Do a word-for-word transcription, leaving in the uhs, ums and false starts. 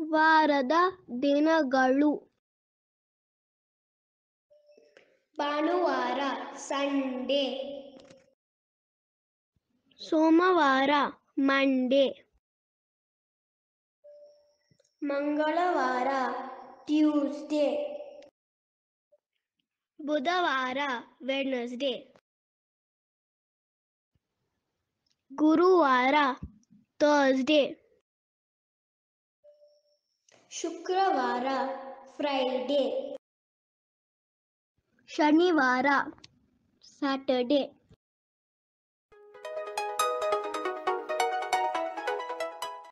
ವಾರದ ದಿನಗಳು ಭಾನುವಾರ ಸಂಡೇ, ಸೋಮವಾರ ಮಂಡೇ, ಮಂಗಳವಾರ ಟ್ಯೂಸ್ಡೇ, ಬುಧವಾರ ವೆಡ್ನೆಸ್ಡೇ, ಗುರುವಾರ ಥರ್ಸ್ಡೇ, ಶುಕ್ರವಾರ ಫ್ರೈಡೇ, ಶನಿವಾರ ಸ್ಯಾಟರ್ಡೇ.